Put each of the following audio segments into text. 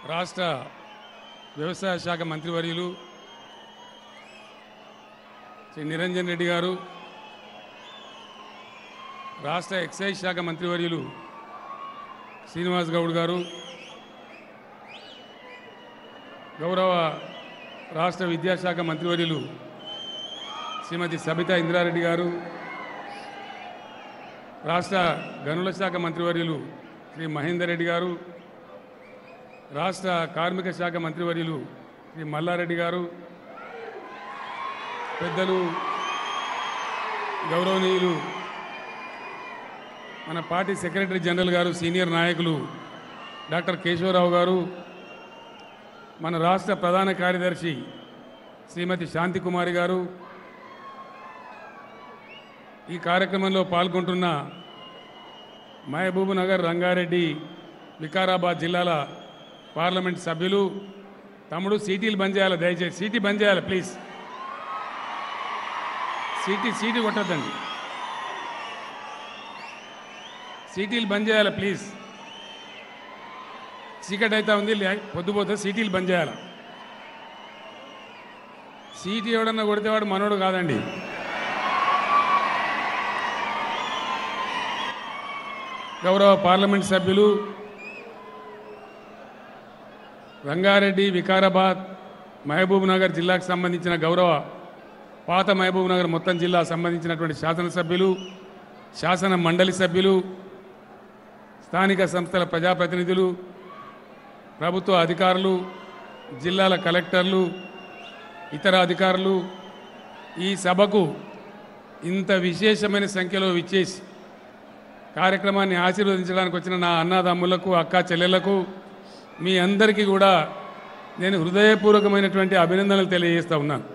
రాష్ట్ర వ్యవసాయ శాఖ మంత్రివర్యులు శ్రీ నిరంజన్ రెడ్డి గారు, రాష్ట్ర ఎక్సైజ్ శాఖ మంత్రివర్యులు శ్రీనివాస్ గౌడ్ గారు, గౌరవ రాష్ట్ర విద్యాశాఖ మంత్రివర్యులు శ్రీమతి సబితా ఇంద్రారెడ్డి గారు, రాష్ట్ర గనుల శాఖ మంత్రివర్యులు శ్రీ మహేందర్ రెడ్డి గారు, రాష్ట్ర కార్మిక శాఖ మంత్రివర్యులు శ్రీ మల్లారెడ్డి గారు, పెద్దలు గౌరవనీయులు మన పార్టీ సెక్రటరీ జనరల్ గారు, సీనియర్ నాయకులు డాక్టర్ కేశవరావు గారు, మన రాష్ట్ర ప్రధాన కార్యదర్శి శ్రీమతి శాంతికుమారి గారు, ఈ కార్యక్రమంలో పాల్గొంటున్న మహబూబ్ నగర్, రంగారెడ్డి, వికారాబాద్ జిల్లాల పార్లమెంట్ సభ్యులు, తమ్ముడు సీటీలు బంద్ చేయాలి, దయచేసి సీటీ బంద్ చేయాలి ప్లీజ్, సీటీ కొట్టద్దండి, సీటీలు బంద్ చేయాలి ప్లీజ్, చీకటి అయితే ఉంది, పొద్దుపోతే సీటీలు బంద్ చేయాలి. సీటీ ఎవడన్నా కొడితే వాడు మనోడు కాదండి. గౌరవ పార్లమెంట్ సభ్యులు రంగారెడ్డి, వికారాబాద్, మహబూబ్ నగర్ జిల్లాకు సంబంధించిన గౌరవ పాత మహబూబ్ నగర్ మొత్తం జిల్లా సంబంధించినటువంటి శాసనసభ్యులు, శాసన మండలి సభ్యులు, స్థానిక సంస్థల ప్రజాప్రతినిధులు, ప్రభుత్వ అధికారులు, జిల్లాల కలెక్టర్లు, ఇతర అధికారులు, ఈ సభకు ఇంత విశేషమైన సంఖ్యలో విచ్చేసి కార్యక్రమాన్ని ఆశీర్వదించడానికి వచ్చిన నా అన్నదమ్ములకు, అక్క చెల్లెళ్లకు, మీ అందరికీ కూడా నేను హృదయపూర్వకమైనటువంటి అభినందనలు తెలియజేస్తూ ఉన్నాను.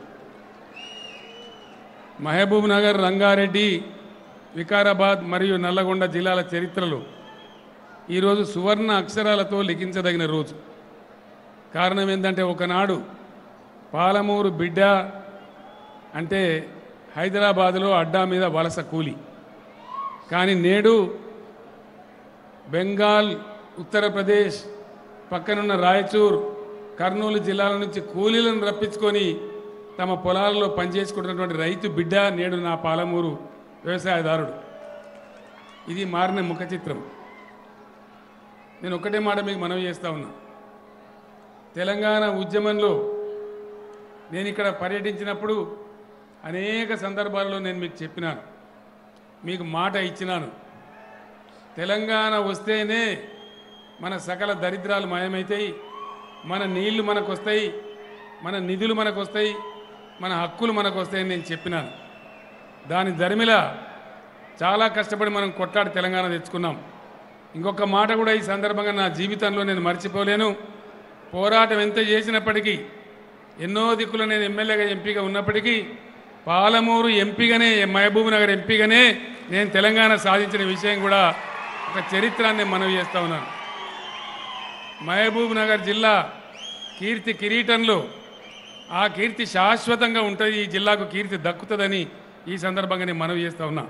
మహబూబ్ నగర్, రంగారెడ్డి, వికారాబాద్ మరియు నల్లగొండ జిల్లాల చరిత్రలో ఈరోజు సువర్ణ అక్షరాలతో లిఖించదగిన రోజు. కారణం ఏంటంటే, ఒకనాడు పాలమూరు బిడ్డ అంటే హైదరాబాదులో అడ్డా మీద వలస కూలి, కానీ నేడు బెంగాల్, ఉత్తరప్రదేశ్, పక్కనున్న రాయచూర్, కర్నూలు జిల్లాల నుంచి కూలీలను రప్పించుకొని తమ పొలాలలో పనిచేసుకుంటున్నటువంటి రైతు బిడ్డ నేడు నా పాలమూరు వ్యవసాయదారుడు. ఇది మారిన ముఖ చిత్రం. నేను ఒక్కటే మాట మీకు మనవి చేస్తూ ఉన్నా. తెలంగాణ ఉద్యమంలో నేను ఇక్కడ పర్యటించినప్పుడు అనేక సందర్భాల్లో నేను మీకు చెప్పినాను, మీకు మాట ఇచ్చినాను. తెలంగాణ వస్తేనే మన సకల దరిద్రాలు మాయమవుతాయి, మన నీళ్లు మనకు వస్తాయి, మన నిధులు మనకు వస్తాయి, మన హక్కులు మనకు వస్తాయని నేను చెప్పినాను. దాని ధర్మిల చాలా కష్టపడి మనం కొట్లాడి తెలంగాణ తెచ్చుకున్నాం. ఇంకొక మాట కూడా ఈ సందర్భంగా నా జీవితంలో నేను మర్చిపోలేను. పోరాటం ఎంత చేసినప్పటికీ, ఎన్నో దిక్కులు నేను ఎమ్మెల్యేగా ఎంపీగా ఉన్నప్పటికీ, పాలమూరు ఎంపీగానే, మహబూబ్ నగర్ ఎంపీగానే నేను తెలంగాణ సాధించిన విషయం కూడా ఒక చరిత్రాన్ని మనవి చేస్తూ ఉన్నాను. మహబూబ్ నగర్ జిల్లా కీర్తి కిరీటంలో ఆ కీర్తి శాశ్వతంగా ఉంటుంది, ఈ జిల్లాకు కీర్తి దక్కుతుందని ఈ సందర్భంగా నేను మనవి చేస్తూ ఉన్నా.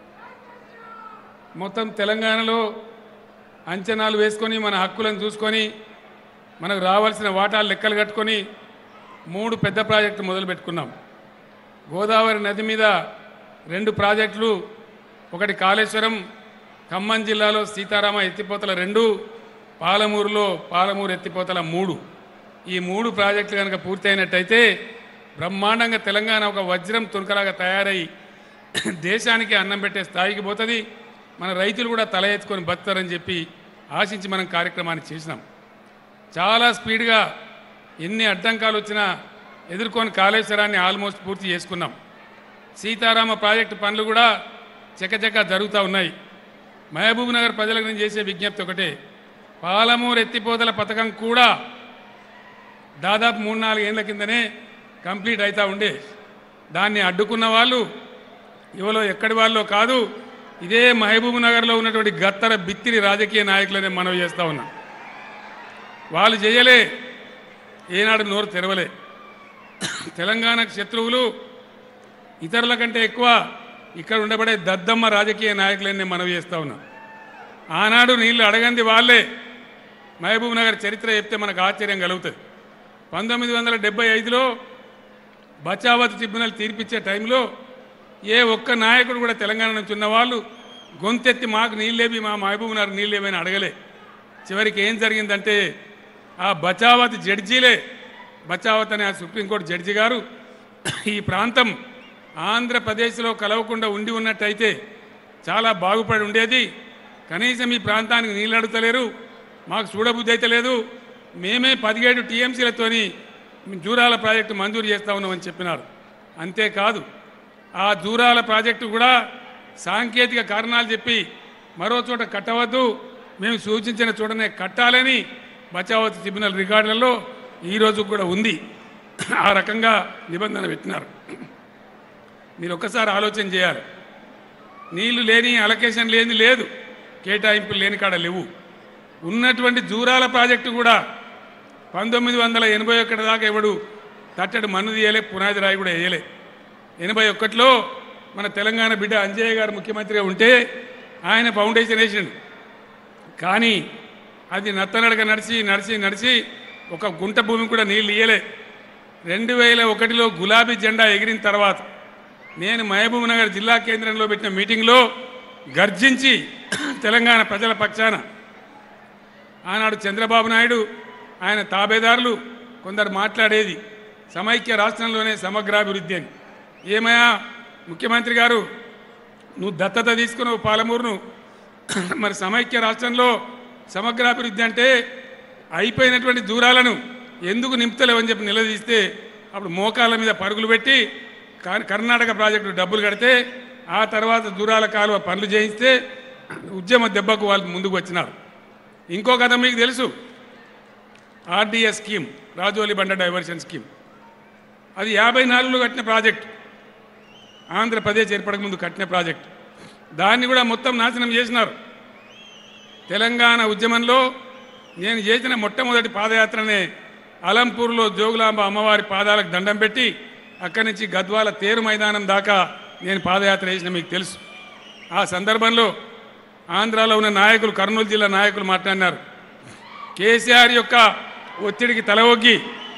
మొత్తం తెలంగాణలో అంచనాలు వేసుకొని, మన హక్కులను చూసుకొని, మనకు రావాల్సిన వాటాలు లెక్కలు కట్టుకొని 3 పెద్ద ప్రాజెక్టులు మొదలు పెట్టుకున్నాం. గోదావరి నది మీద 2 ప్రాజెక్టులు, ఒకటి కాళేశ్వరం, ఖమ్మం జిల్లాలో సీతారామ ఎత్తిపోతల 2, పాలమూరులో పాలమూరు ఎత్తిపోతల 3. ఈ 3 ప్రాజెక్టులు కనుక పూర్తయినట్టయితే బ్రహ్మాండంగా తెలంగాణ ఒక వజ్రం తునకలాగా తయారై దేశానికి అన్నం పెట్టే స్థాయికి పోతుంది. మన రైతులు కూడా తల ఎత్తుకొని బతుతారని చెప్పి ఆశించి మనం కార్యక్రమాన్ని చేసినాం. చాలా స్పీడ్గా ఎన్ని అడ్డంకాలు వచ్చినా ఎదుర్కొని కాళేశ్వరాన్ని ఆల్మోస్ట్ పూర్తి చేసుకున్నాం. సీతారామ ప్రాజెక్టు పనులు కూడా చకచకా జరుగుతూ ఉన్నాయి. మహబూబ్ నగర్ ప్రజలకు నేను చేసే విజ్ఞప్తి ఒకటే, పాలమూరు ఎత్తిపోతల పథకం కూడా దాదాపు 3-4 ఏళ్ల కిందనే కంప్లీట్ అవుతూ ఉండే. దాన్ని అడ్డుకున్న వాళ్ళు ఇవలో ఎక్కడి వాళ్ళో కాదు, ఇదే మహబూబ్ నగర్లో ఉన్నటువంటి గత్తర బిత్తిరి రాజకీయ నాయకులనే మనవి చేస్తూ ఉన్నా. వాళ్ళు చేయలే, ఏనాడు నోరు తెరవలే. తెలంగాణకు శత్రువులు ఇతరుల కంటే ఎక్కువ ఇక్కడ ఉండబడే దద్దమ్మ రాజకీయ నాయకులనే మనవి చేస్తూ ఉన్నా. ఆనాడు నీళ్లు అడగంది వాళ్ళే, మహబూబ్ నగర్ చరిత్ర చెప్తే మనకు ఆశ్చర్యం కలుగుతుంది. 1975లో బచావత్ ట్రిబ్యునల్ తీర్పిచ్చే టైంలో ఏ ఒక్క నాయకుడు కూడా తెలంగాణ నుంచి ఉన్నవాళ్ళు గొంతెత్తి మాకు నీళ్ళేవి, మా మహబూబ్ నగర్ నీళ్ళేవని అడగలే. చివరికి ఏం జరిగిందంటే ఆ బచావత్ జడ్జీలే, బచావత్ అనే ఆ సుప్రీంకోర్టు జడ్జి గారు ఈ ప్రాంతం ఆంధ్రప్రదేశ్లో కలవకుండా ఉండి ఉన్నట్టయితే చాలా బాగుపడి ఉండేది, కనీసం ఈ ప్రాంతానికి నీళ్ళు అడుగుతలేరు, మాకు చూడబుద్ధి అయితే లేదు, మేమే 17 టీఎంసీలతోని జూరాల ప్రాజెక్టు మంజూరు చేస్తా ఉన్నామని చెప్పినారు. అంతేకాదు ఆ జూరాల ప్రాజెక్టు కూడా సాంకేతిక కారణాలు చెప్పి మరో చోట కట్టవద్దు, మేము సూచించిన చోటనే కట్టాలని బచావత్ ట్రిబ్యునల్ రికార్డులలో ఈరోజు కూడా ఉంది. ఆ రకంగా నిబంధన పెట్టినారు. మీరు ఒక్కసారి ఆలోచన చేయాలి. నీళ్లు లేని, అలొకేషన్ లేని లేదు, కేటాయింపులు లేని కాడ లేవు. ఉన్నటువంటి జూరాల ప్రాజెక్టు కూడా 1981 దాకా ఎవడు తట్టడు మన్ను తీయలే, పునాది రాయి కూడా వేయలే. 81లో మన తెలంగాణ బిడ్డ అంజయ్య గారు ముఖ్యమంత్రిగా ఉంటే ఆయన ఫౌండేషన్ వేసిండు. కానీ అది నత్తనడక నడిచి నడిచి నడిచి ఒక గుంట భూమి కూడా నీళ్ళు ఇయ్యలే. 2001లో గులాబీ జెండా ఎగిరిన తర్వాత నేను మహబూబ్ నగర్ జిల్లా కేంద్రంలో పెట్టిన మీటింగ్లో గర్జించి తెలంగాణ ప్రజల పక్షాన ఆనాడు చంద్రబాబు నాయుడు ఆయన తాబేదారులు కొందరు మాట్లాడేది సమైక్య రాష్ట్రంలోనే సమగ్రాభివృద్ధి అని. ఏమయ్యా ముఖ్యమంత్రి గారు, నువ్వు దత్తత తీసుకున్నావు పాలమూరును, మరి సమైక్య రాష్ట్రంలో సమగ్రాభివృద్ధి అంటే అయిపోయినటువంటి దూరాలను ఎందుకు నింపుతలేవని చెప్పి నిలదీస్తే అప్పుడు మోకాళ్ళ మీద పరుగులు పెట్టి కర్ణాటక ప్రాజెక్టు డబ్బులు కడితే ఆ తర్వాత దూరాల కాలువ పనులు చేయిస్తే ఉద్యమ దెబ్బకు వాళ్ళు ముందుకు వచ్చినారు. ఇంకో కథ మీకు తెలుసు, ఆర్డీఎస్ స్కీమ్, రాజోలి బండ డైవర్షన్ స్కీమ్. అది 54లో కట్టిన ప్రాజెక్టు, ఆంధ్రప్రదేశ్ ఏర్పడక ముందు కట్టిన ప్రాజెక్టు. దాన్ని కూడా మొత్తం నాశనం చేసినారు. తెలంగాణ ఉద్యమంలో నేను చేసిన మొట్టమొదటి పాదయాత్రనే అలంపూర్లో జోగులాంబ అమ్మవారి పాదాలకు దండం పెట్టి అక్కడి నుంచి గద్వాల తేరు మైదానం దాకా నేను పాదయాత్ర చేసిన మీకు తెలుసు. ఆ సందర్భంలో ఆంధ్రాలో ఉన్న నాయకులు, కర్నూలు జిల్లా నాయకులు మాట్లాడినారు. కేసీఆర్ యొక్క ఒత్తిడికి తల ఒగ్గి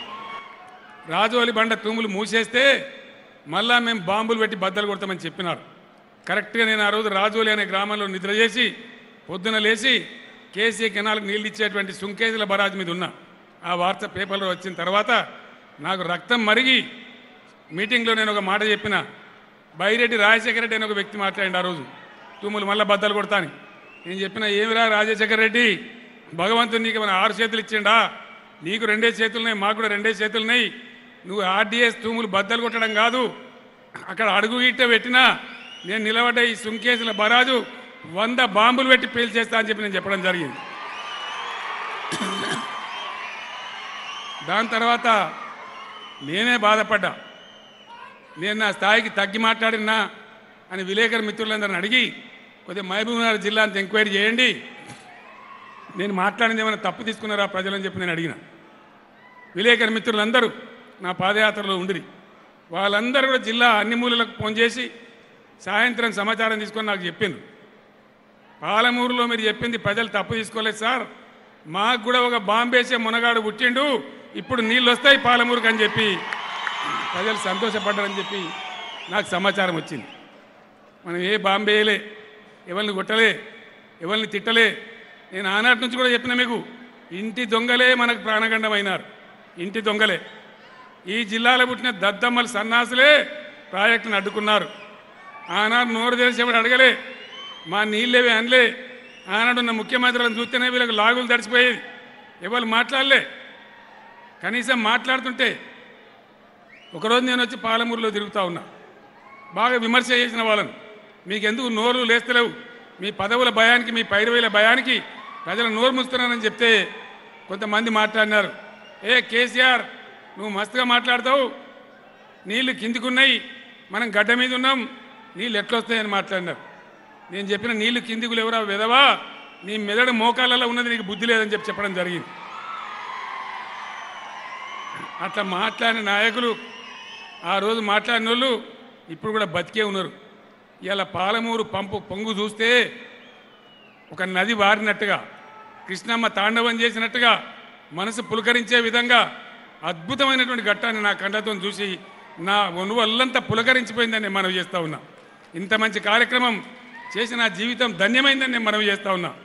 రాజోలి బండ తూములు మూసేస్తే మళ్ళా మేము బాంబులు పెట్టి బద్దలు కొడతామని చెప్పినారు. కరెక్ట్గా నేను ఆ రోజు రాజోలి అనే గ్రామంలో నిద్ర చేసి పొద్దున లేచి కేసీ కెనాల్కి నీళ్ళు ఇచ్చేటువంటి సుంకేజీల బరాజ్ మీద ఉన్నా. ఆ వార్త పేపర్లో వచ్చిన తర్వాత నాకు రక్తం మరిగి మీటింగ్లో నేను ఒక మాట చెప్పిన. బైరెడ్డి రాజశేఖర రెడ్డి అని ఒక వ్యక్తి మాట్లాడింది ఆ రోజు, తూములు మళ్ళీ బద్దలు కొడతాను. నేను చెప్పిన, ఏమిరా రాజశేఖర రెడ్డి, భగవంతుడు నీకు మన 6 చేతులు ఇచ్చిండా, నీకు 2 చేతులున్నాయి, మాకు కూడా 2 చేతులున్నాయి, నువ్వు ఆర్డీఎస్ తూములు బద్దలు కొట్టడం కాదు, అక్కడ అడుగు గిట్ట పెట్టినా నేను నిలబడ్డ ఈ సుంకేసుల బరాజు 100 బాంబులు పెట్టి పేల్చేస్తా అని చెప్పి నేను చెప్పడం జరిగింది. దాని తర్వాత నేనే బాధపడ్డా, నేను నా స్థాయికి తగ్గి మాట్లాడినా అని విలేకరు మిత్రులందరిని అడిగి కొద్దిగా మహబూబ్ నగర్ జిల్లా అంత ఎంక్వైరీ చేయండి, నేను మాట్లాడింది ఏమైనా తప్పు తీసుకున్నారా ప్రజలని చెప్పి నేను అడిగిన. విలేకరు మిత్రులందరూ నా పాదయాత్రలో ఉండిరి. వాళ్ళందరూ కూడా జిల్లా అన్ని మూలలకు ఫోన్ చేసి సాయంత్రం సమాచారం తీసుకొని నాకు చెప్పిండ్రు, పాలమూరులో మీరు చెప్పింది ప్రజలు తప్పు తీసుకోలేదు సార్, మాకు కూడా ఒక బాంబేసే మునగాడు పుట్టిండు, ఇప్పుడు నీళ్ళు వస్తాయి పాలమూరుకు అని చెప్పి ప్రజలు సంతోషపడ్డారని చెప్పి నాకు సమాచారం వచ్చింది. మనం ఏ బాంబేయలే, ఎవరిని కొట్టలే, ఎవరిని తిట్టలే. నేను ఆనాటి నుంచి కూడా చెప్పిన మీకు, ఇంటి దొంగలే మనకు ప్రాణగండమైనారు, ఇంటి దొంగలే. ఈ జిల్లాలో పుట్టిన దద్దమ్మల సన్నాసులే ప్రాజెక్టును అడ్డుకున్నారు. ఆనాడు నోరు తెలిసి ఎవరు అడగలే, మా నీళ్ళేవి అనలే. ఆనాడున్న ముఖ్యమంత్రులను చూస్తేనే వీళ్ళకి లాగులు తడిచిపోయేది, ఎవరు మాట్లాడలే. కనీసం మాట్లాడుతుంటే ఒకరోజు నేను వచ్చి పాలమూరులో తిరుగుతూ ఉన్నా, బాగా విమర్శ చేసిన వాళ్ళను, మీకెందుకు నోరు లేస్తలేవు, మీ పదవుల భయానికి, మీ పైరవీల భయానికి ప్రజలు నోరు ముస్తున్నానని చెప్తే కొంతమంది మాట్లాడినారు, ఏ కేసీఆర్ నువ్వు మస్తుగా మాట్లాడతావు, నీళ్ళు కిందికున్నాయి, మనం గడ్డ మీద ఉన్నాం, నీళ్ళు ఎట్లొస్తాయని మాట్లాడినారు. నేను చెప్పిన, నీళ్ళు కిందికు లేవురా వెదవా, నీ మెదడు మోకాళ్ళలో ఉన్నది, నీకు బుద్ధి లేదని చెప్పి చెప్పడం జరిగింది. అట్లా మాట్లాడిన నాయకులు, ఆ రోజు మాట్లాడిన వాళ్ళు ఇప్పుడు కూడా బతికే ఉన్నారు. ఇలా పాలమూరు పంపు పొంగు చూస్తే ఒక నది వారినట్టుగా, కృష్ణమ్మ తాండవం చేసినట్టుగా మనసు పులకరించే విధంగా అద్భుతమైనటువంటి ఘట్టాన్ని నా కంటతో చూసి నా ఒళ్ళంతా పులకరించిపోయిందని నేను మనవి చేస్తూ ఉన్నా. ఇంత మంచి కార్యక్రమం చేసి నా జీవితం ధన్యమైందని నేను మనవి చేస్తూ ఉన్నా.